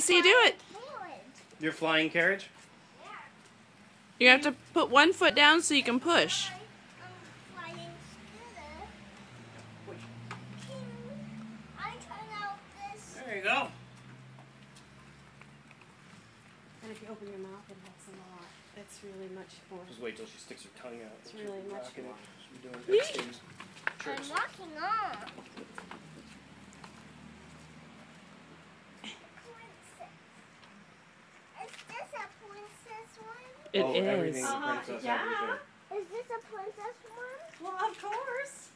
See you do it. Your flying carriage? You have to put one foot down so you can push. Flying scooter. I turn out this? There you go. And if you open your mouth, it helps a lot. It's really much more. Just wait till she sticks her tongue out. It's really much more. She's doing extreme tricks. I'm walking on. Is this a princess one? It is. Everything's a princess, Yeah. everything. Is this a princess one? Well, of course.